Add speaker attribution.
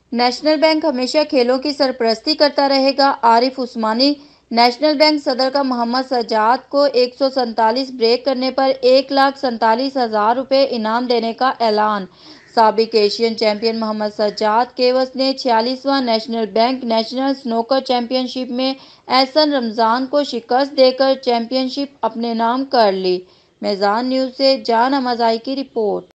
Speaker 1: National bank हमेशा खेलों की सरपरस्ती करता रहेगा। आरिफ उस्मानी। नेशनल बैंक सदर का मोहम्मद सज्जाद को 147 ब्रेक करने पर 1,47,000 रुपये इनाम देने का ऐलान। साबिक एशियन चैंपियन मोहम्मद सज्जाद केवस ने 46वां national bank national snooker championship में एहसन रमजान को शिकस्त देकर चैंपियनशिप अपने नाम कर ली। मैजान न्यूज़ से जान अमज़ाई की रिपोर्ट।